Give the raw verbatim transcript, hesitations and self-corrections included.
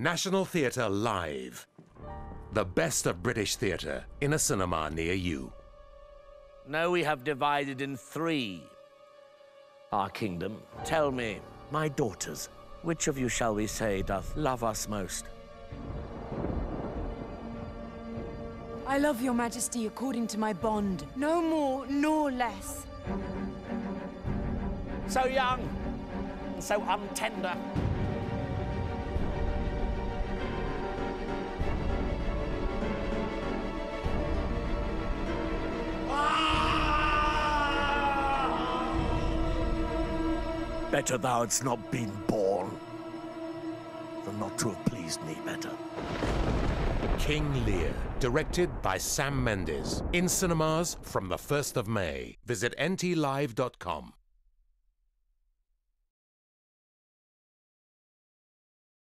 National Theatre Live. The best of British theatre in a cinema near you. Now we have divided in three our kingdom. Tell me, my daughters, which of you shall we say doth love us most? I love your majesty according to my bond, no more nor less. So young, and so untender. Better thou hadst not been born than not to have pleased me better. King Lear, directed by Sam Mendes. In cinemas from the first of May. Visit N T live dot com.